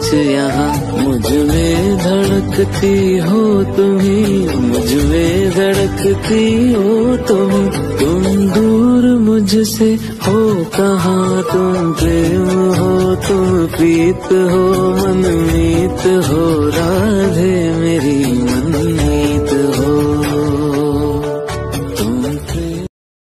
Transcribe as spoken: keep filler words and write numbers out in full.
सच यहाँ मुझ में धड़कती हो तुम्ही, मुझ में धड़कती हो तुम। तुम दूर मुझसे हो कहाँ, तुम प्रेम हो तुम प्रीत हो मनमीत हो राधे।